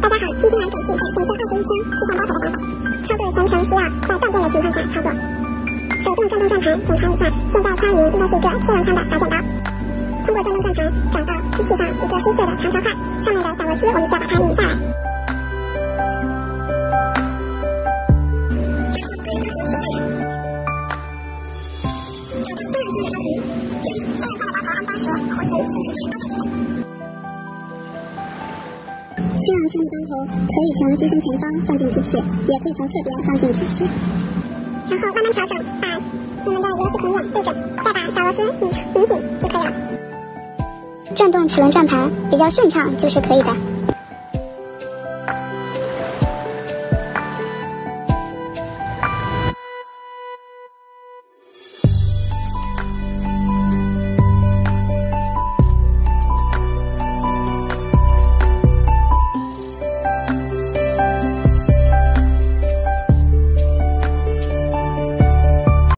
大家好，今天来展示一下混合21圈替换包头的方法。操作全程需要在断电的情况下操作。手动转动转盘，检查一下，现在枪里面应该是一个自用枪的小剪刀。通过转动转盘，找到机器上一个黑色的长条块，上面的小螺丝我们需要把它拧下来。需要枪的刀头可以从机身前方放进机器，也可以从侧边放进机器，然后慢慢调整，把你们的螺丝孔眼对准，再把小螺丝拧紧就可以了。转动齿轮转盘比较顺畅就是可以的。